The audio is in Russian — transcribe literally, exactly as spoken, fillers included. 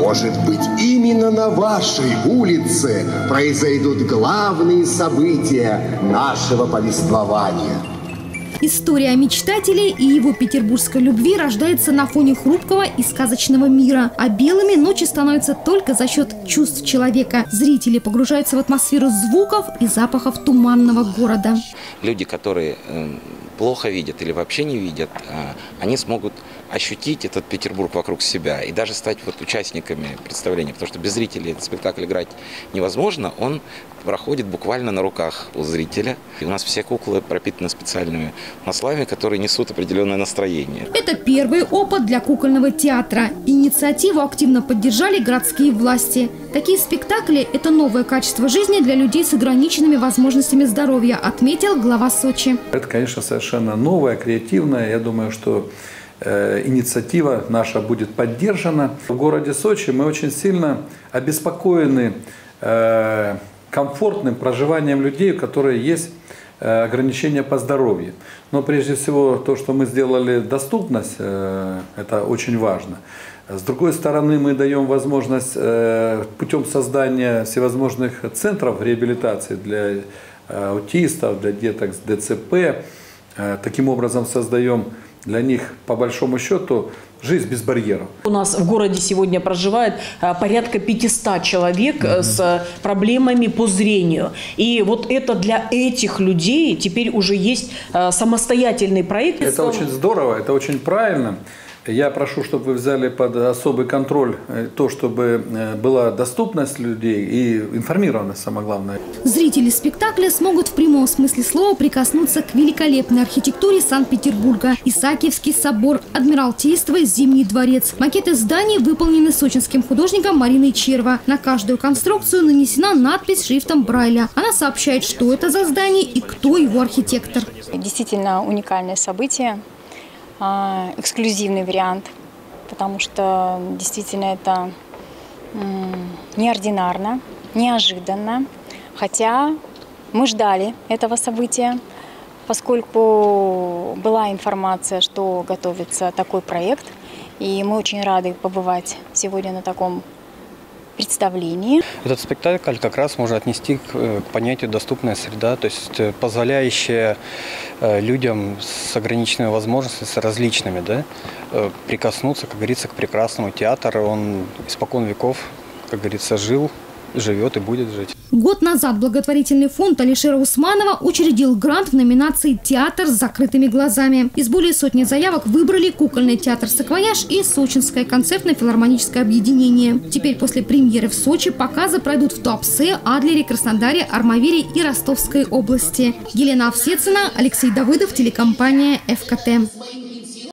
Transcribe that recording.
Может быть, именно на вашей улице произойдут главные события нашего повествования. История мечтателя и его петербургской любви рождается на фоне хрупкого и сказочного мира. А белыми ночи становятся только за счет чувств человека. Зрители погружаются в атмосферу звуков и запахов туманного города. Люди, которые плохо видят или вообще не видят, они смогут ощутить этот Петербург вокруг себя и даже стать вот участниками представления. Потому что без зрителей этот спектакль играть невозможно. Он проходит буквально на руках у зрителя. И у нас все куклы пропитаны специальными маслами, которые несут определенное настроение. Это первый опыт для кукольного театра. Инициативу активно поддержали городские власти. Такие спектакли – это новое качество жизни для людей с ограниченными возможностями здоровья, отметил глава Сочи. Это, конечно, совершенно новое, креативное. Я думаю, что э, инициатива наша будет поддержана. В городе Сочи мы очень сильно обеспокоены э, комфортным проживанием людей, у которых есть э, ограничения по здоровью. Но прежде всего то, что мы сделали доступность, э, это очень важно. С другой стороны, мы даем возможность э, путем создания всевозможных центров реабилитации для э, аутистов, для деток с ДЦП. Э, таким образом создаем для них, по большому счету, жизнь без барьеров. У нас в городе сегодня проживает порядка пятисот человек mm-hmm. с проблемами по зрению. И вот это для этих людей теперь уже есть самостоятельный проект. Это очень здорово, это очень правильно. Я прошу, чтобы вы взяли под особый контроль то, чтобы была доступность людей и информированность, самое главное. Зрители спектакля смогут в прямом смысле слова прикоснуться к великолепной архитектуре Санкт-Петербурга. Исаакиевский собор, Адмиралтейство, Зимний дворец. Макеты зданий выполнены сочинским художником Мариной Черва. На каждую конструкцию нанесена надпись шрифтом Брайля. Она сообщает, что это за здание и кто его архитектор. Действительно уникальное событие. Эксклюзивный вариант, потому что действительно это неординарно, неожиданно. Хотя мы ждали этого события, поскольку была информация, что готовится такой проект. И мы очень рады побывать сегодня на таком представлении. Этот спектакль как раз можно отнести к, к понятию «доступная среда», то есть позволяющая людям с ограниченными возможностями, с различными, да, прикоснуться, как говорится, к прекрасному театру. Он испокон веков, как говорится, жил, живет и будет жить. Год назад благотворительный фонд Алишера Усманова учредил грант в номинации «Театр с закрытыми глазами». Из более сотни заявок выбрали кукольный театр «Саквояж» и Сочинское концертно-филармоническое объединение. Теперь после премьеры в Сочи показы пройдут в Туапсе, Адлере, Краснодаре, Армавире и Ростовской области. Елена Овсецина, Алексей Давыдов, телекомпания ФКТ.